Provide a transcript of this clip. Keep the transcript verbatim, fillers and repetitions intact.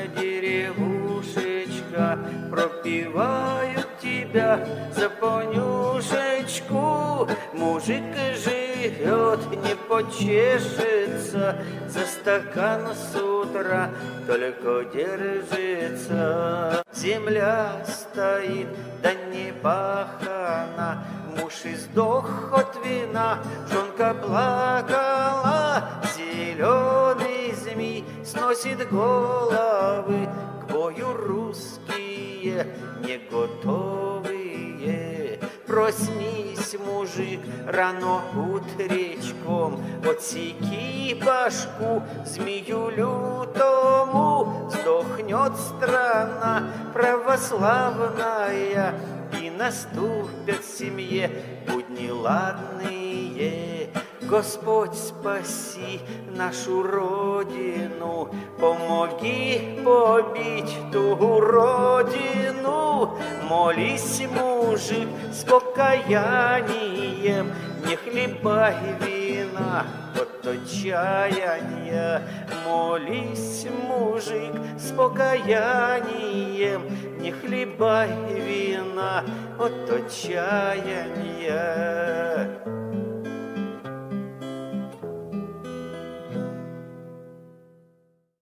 деревушечка, пропивают тебя за понюшечку. Мужик живет, не почешется, за стакан с утра только держится. Земля стоит, да не пахана, муж издох от вина, жонка плакала. Зеленый змей сносит головы, к бою русские не готовые. Проснись, мужик, рано утречком, отсеки башку змею лютому. Сдохнет страна православная, и наступят в семье будни ладные. Господь, спаси нашу родину, помоги побить ту родину. Молись, мужик, с покаянием, не хлебай вина от отчаяния. Молись, мужик, с покаянием, не хлебай вина от отчаяния.